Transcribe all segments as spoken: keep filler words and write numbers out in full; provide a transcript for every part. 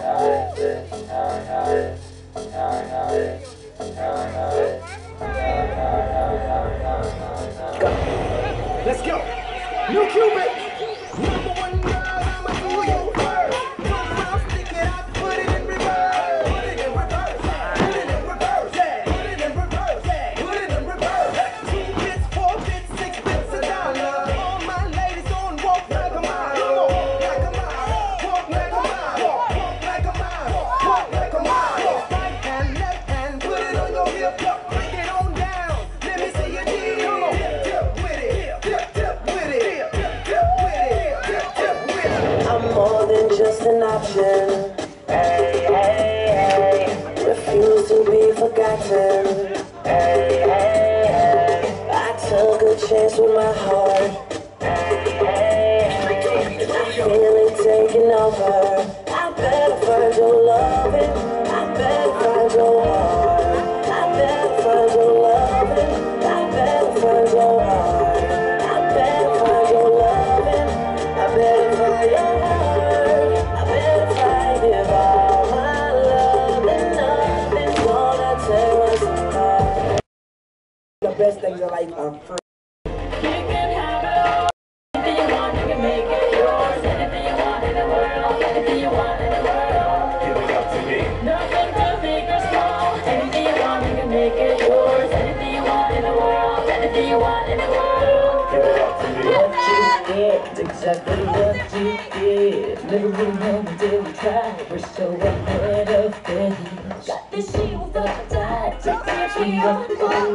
Let's go. New Cuban. Number one girl, I'ma do you first. Turn around, stick it out, put it in reverse. Put it in reverse. Put it in reverse. Put it in reverse. Put it in reverse. Two bits, four bits, six bits a dollar. All my ladies on walk like a mile. Like a mile. Walk like a mile. Walk like a mile. Walk like a mile. Right hand, left hand, put it on your hip. Break it on down. Let me see you dip. Come on. Dip with it. Dip, dip with it. Dip, dip with it. Dip, dip with it. I'm more than just an option. Hey, hey, hey. Refuse to be forgotten. Hey, hey, hey. I took a chance with my heart. Hey, hey, I feel it taking over. I better find your loving. I better find your heart. I better find your loving. I better find your heart. I better find your loving. I better find your heart. I better find it all. My love and nothing's gonna tear us apart. The best things in life are free. You can have it all. Anything you want, you can make it yours. Anything you want in the world, anything you want in the world. Give it up to me. Nothing too big or small. Anything you want, you can make it yours. Anything you want in the world, anything you want in the world. Give it up to me. What you get, exactly what you get. Never really know until we try. We're so ahead of it. Got this shield up tight. Take your shield up for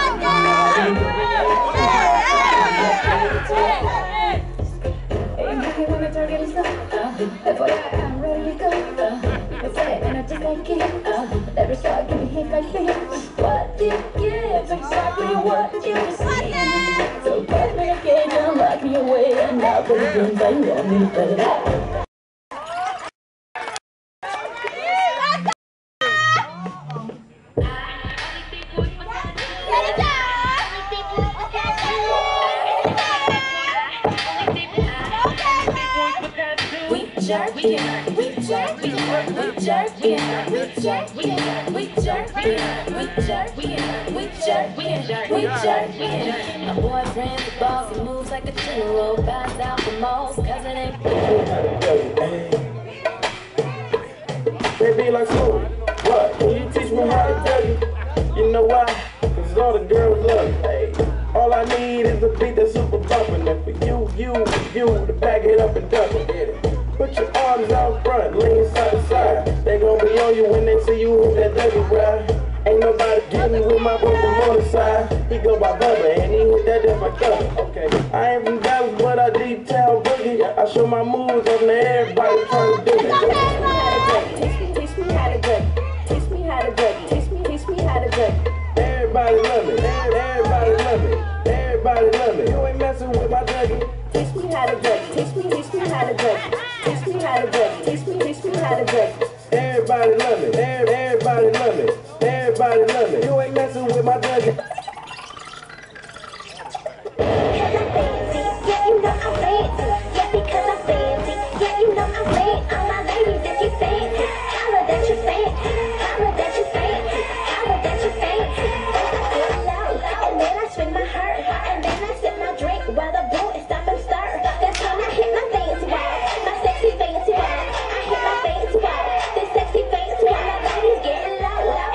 Hey, when the target is up, F Y I, I'm ready to go. It's it, and I just like it. Every spot give me hit like this. What you give, exactly what you receive. So get me again, and lock me away, and now put it in by you, want me to put it out. We jerk, we jerk, we jerk, we jerk, we jerk, we jerk, we jerk, we jerk, we jerk, we jerk, we jerk, we jerk. My boyfriend's a boss, he moves like a general, bounce out the most, cause it ain't They be like, so, what? Can you teach me how to tell you? You know why? Cause all the girls love you. Hey, all I need is a beat that's super bumpin'. And for you, you, you to back it up and double it. Put your arms out front, lean side to side. They gon' be on you when they see you with that dirty ride. Ain't nobody getting with my boy from on the side. He go by Bubba and he hit that that's my cousin. Okay, I ain't from Dallas, but I deep town boogie. I show my moves up to everybody trying to do it. Teach me, teach me how to drink. Teach me how to drink. Teach me, teach me how to drink. Everybody love me. Everybody love me. Everybody love me. You ain't messing with my druggie. Teach me how to drink. Teach me, teach me how to drink. Teach me how to drink. Teach me, teach me how to drink. Everybody love me. Everybody love me. Everybody love me. You ain't messing with my druggie. Yeah, you know I'm fancy. Yeah, because I'm fancy. Yeah, you know I'm fancy. All my ladies that you fancy. Holla that you fancy. Holla that you fancy. Holla that you fancy. I get loud, and then I swing my heart, and then I sip my drink while the boy stop and start. That's when I hit my fancy wall, my sexy fancy wall. I hit my fancy wall, this sexy fancy wall. My body's getting low, low.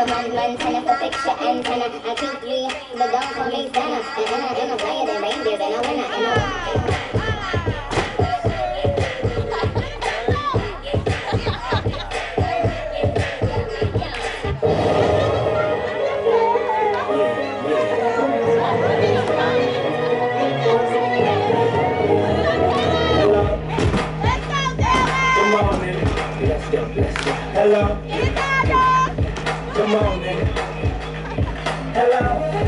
one Montana for fix your antenna. I keep three, but don't call me Santa. And I'm a, and I'm higher than reindeers, and I winner, and I Hello. Good morning. Hello.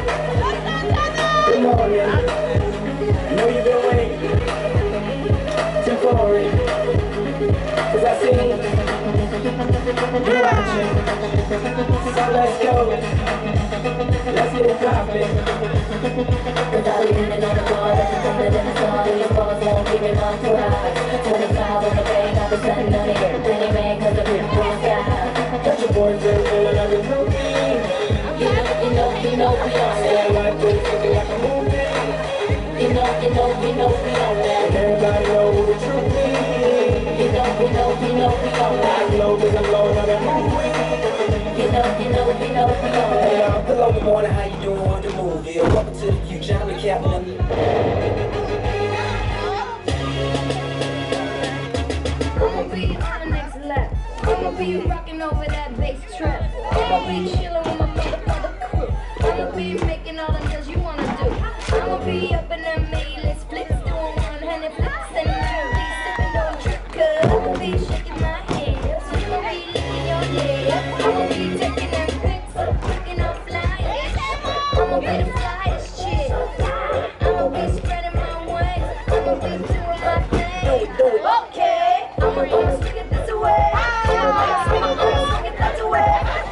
Good morning. I know you've been waiting. Temporary. Cause I see you watching. So let's go. Let's get it poppin'. Without leaning on the bar, that's the thing that in the sun. Your balls won't give me my pride. twenty-five on the bay, got the sun on it. Plenty man, cause the beautiful sky. Got your boyfriend feeling like a groupie. You know, you know, you know we on Say that. like this, looking like a movie. You know, you know, you know we on that. And everybody know who the truth is. You know, you know, you know we on that. I know there's a load of that movie. You know, you know, you know we on Hey, that. y'all, hello, good morning, how you doing on the movie? Welcome to the future, I'm the captain of the... I'ma be on the next lap. I'ma be rocking over that bass trap. I'ma be chilling with my mother, mother crew. I'ma be making all the things you wanna do. I'ma be up in them A-list flips, doing one-handed flips, and I'ma be sipping on drip, cause I'ma be shaking my head. So I'ma be licking your leg. I'ma be taking them pics, picking up flyers. I'ma be the flyest chick. I'ma be spreading my wings. I'ma be doing my thing. Do it, do it. Okay, I'ma I'ma swing it this way. I'ma swing it, I'ma swing it that way.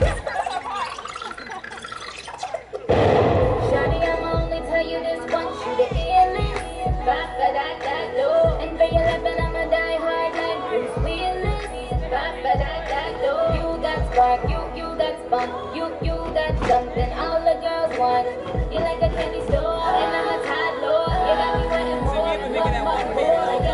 Shawty, I'ma only tell you this once, you the illest. Ba ba da da do. And for your loving, I'ma die hard like Bruce Willis. Ba ba da da do. You got spark, you you got spunk, you you got something all the girls want. You like a candy store, and I'm a toddler. You got me wanting more, more, more, more.